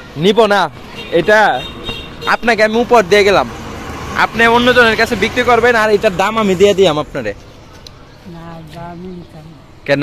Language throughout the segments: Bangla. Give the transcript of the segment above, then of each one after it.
নিব না, এটা আপনাকে আমি উপর দিয়ে গেলাম, আপনি অন্যজনের কাছে বিক্রি করবেন আর এটার দাম আমি দিয়ে দিলাম আপনারে। কেন?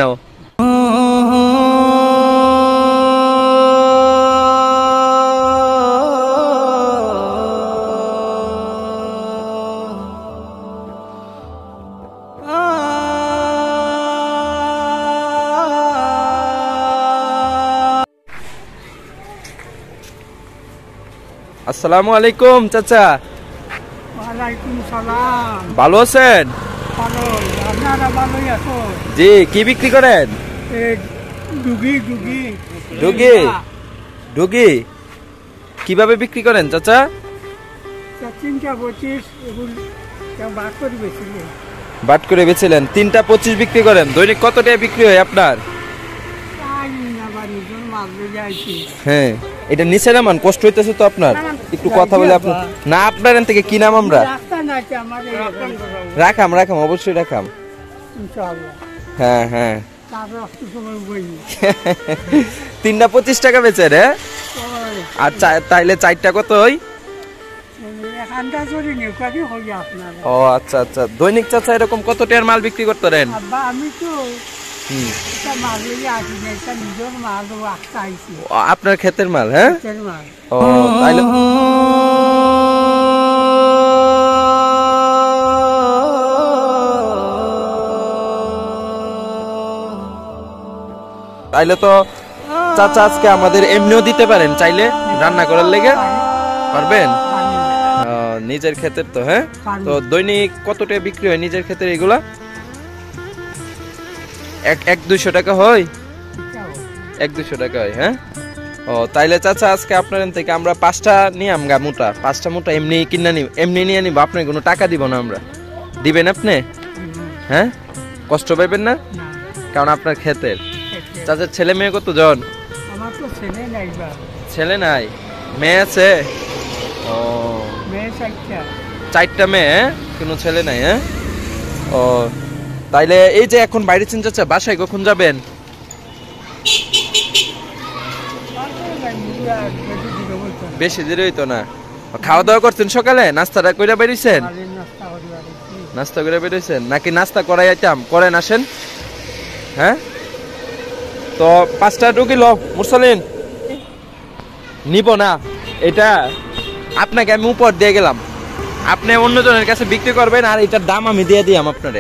আসসালামু আলাইকুম চাচা। ওয়ালাইকুম সালাম। ভালো আছেন? ভালো, আপনারা ভালোই আছো? জি, কি বিক্রি করেন? ডুগি ডুগি ডুগি ডুগি কিভাবে বিক্রি করেন চাচা? 3টা 25 এগুলো বাদ করে বেশিলে। বাট করে বেচেলেন, 3টা 25 বিক্রি করেন। দৈনিক কত টাকা বিক্রি হয় আপনার? হ্যাঁ, এটা নিচে নামান, কষ্ট হইতেছে তো আপনার, একটু কথা বলে আপনার না। আপনার এখান থেকে কি নাম? আমরা রাখাম রাখাম, অবশ্যই রাখাম। হ্যাঁ হ্যাঁ, 3টা 25 টাকা বেচে রে। আর তাইলে 4টা কত হয়? ও আচ্ছা আচ্ছা। দৈনিক চাচা এরকম কত টাকার মাল বিক্রি করতে পারেন? আমি তো আপনার ক্ষেতের মাল? হ্যাঁ, ও তাইলে তাইলে তো চাচা আজকে আমাদের এমনিও দিতে পারেন, চাইলে রান্না করার লেগে পারবেন? নিজের ক্ষেতের তো। হ্যাঁ, তো দৈনিক কত টাকা বিক্রি হয় নিজের ক্ষেতের এগুলা? 1-200 টাকা হয়? 1-200 টাকা হয়। হ্যাঁ, ও তাইলে চাচা আজকে আপনার থেকে আমরা 5টা নিয়ে আমগা মোটা, 5টা মোটা এমনি কিনা নিব, এমনি নিয়ে নিব, আপনার কোনো টাকা দিব না আমরা। দিবেন আপনি? হ্যাঁ, কষ্ট পাইবেন না, কারণ আপনার ক্ষেতের। চাচার ছেলে মেয়ে কতজন? আমার তো ছেলে নাই। ছেলে নাই, মেয়ে আছে? ও, মেয়ে 4টা মেয়ে, কোনো ছেলে নাই। হ্যাঁ, ও তাইলে এই যে এখন বাইরে ছিলেন চাচা, বাসায় কখন যাবেন? বেশি দেরি হইতো না। খাওয়া দাওয়া করছেন সকালে? নাস্তাটা কইরা বেরিয়েছেন? নাস্তা করে বেরিয়েছেন নাকি নাস্তা করাই আইতাম? করেন, আসেন। হ্যাঁ, তো 5টা ঢুকিল মুরসালিন। নিব না, এটা আপনাকে আমি উপর দিয়ে গেলাম, আপনি অন্যজনের কাছে বিক্রি করবেন আর এটার দাম আমি দিয়ে দিলাম আপনারে।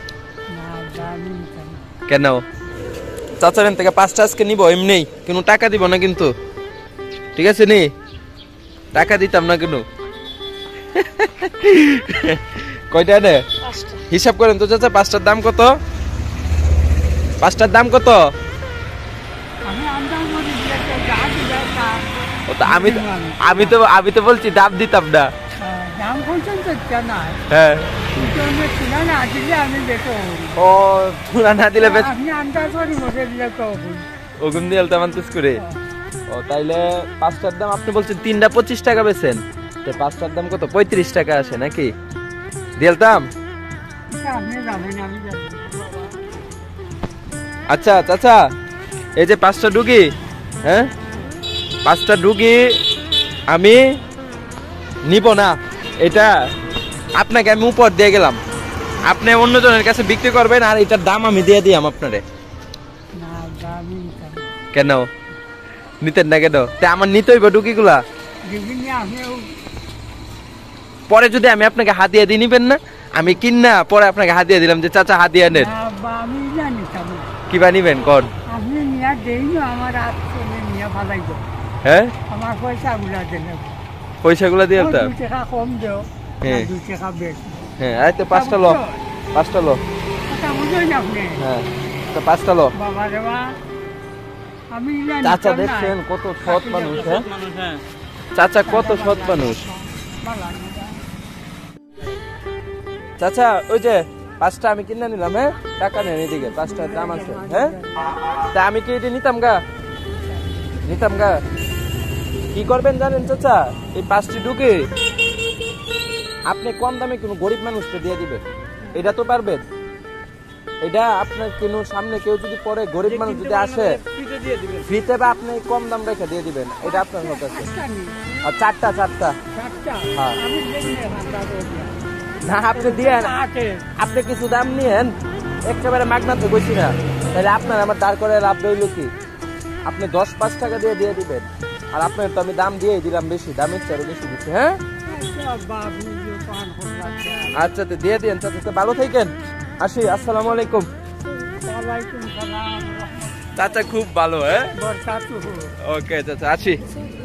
কেন? চাচার থেকে 5টা আজকে নিব, এমনি কোনো টাকা দিব না কিন্তু, ঠিক আছে নি? টাকা দিতাম না কেন? কয়টা নে হিসাব করেন তো চাচা, 5টার দাম কত? 5টার দাম কত? আমি তো বলছি দাম দিতাম না। হ্যাঁ, ও তুলা না দিলে ওগুন দিয়ে আলতামান্তিস করে। ও তাইলে 5টার দাম আপনি বলছেন 3টা 25 টাকা বেচেন, তো 5টার দাম কত? 35 টাকা আসে নাকি? দিলতাম। আচ্ছা চাচা, এই যে 5টা ডুগি, হ্যাঁ 5টা ডুগি আমি নিব না, এটা আপনাকে আমি উপর দিয়ে গেলাম, আপনি অন্যজনের কাছে বিক্রি করবেন আর এটার দাম আমি দিয়ে দিলাম আপনারে। কেন নিতেন না? কেন? আমার নিতে হইব ডুগিগুলা। পরে যদি আমি আপনাকে হাতিয়ে দিয়ে নিবেন না? আমি কিনা পরে আপনাকে হাতিয়ে দিলাম যে চাচা হাতিয়ে নেন, কিবা নিবেন কর? হ্যাঁ, পয়সাগুলা দিয়ে হ্যাঁ হ্যাঁ, এই তো 5টা লো, 5টা লো। হ্যাঁ, তো 5টা লো। চাচা দেখছেন কত সৎ মানুষ? হ্যাঁ, চাচা কত সৎ মানুষ। চাচা ওই যে 5টা আমি কিনে নিলাম। হ্যাঁ, টাকা নেন এদিকে, 5টার দাম আছে। হ্যাঁ, তা আমি কি এটা নিতাম গা? কি করবেন জানেন চাচা? এই 5টি ঢুকে আপনি কম দামে কোনো গরিব মানুষকে দিয়ে দিবেন, এটা তো পারবেন? এটা আপনার কেন সামনে কেউ যদি পরে গরিব মানুষ যদি আসে দিয়ে দিবেন। ফ্রিতে বা আপনি কম দাম রেখে দিয়ে দিবেন, এটা আপনার মত আছে। একটা নিন। আর চারটা চারটা? হ্যাঁ। আমি দেখি না, আমরা বলি। না আপনি দিয়েন, আছে। আপনি কিছু দাম নিয়েন, একেবারে মাগনাতে বসি না, তাহলে আপনার আমার দাঁড় করে লাভ রইল কি? আপনি 10-5 টাকা দিয়ে দিয়ে দিবেন, আর আপনার তো আমি দাম দিয়েই দিলাম বেশি, দামের চেয়ে আরো বেশি দিচ্ছি। হ্যাঁ আচ্ছা, বাবু, যে পান করলাম। আচ্ছা তো দিয়ে দিন চাচা, ভালো থাকেন, আসি, আসসালামু আলাইকুম। ওয়ালাইকুম সালাম। চাচা খুব ভালো। হ্যাঁ বরকাতুহু। ওকে চাচা, আসি।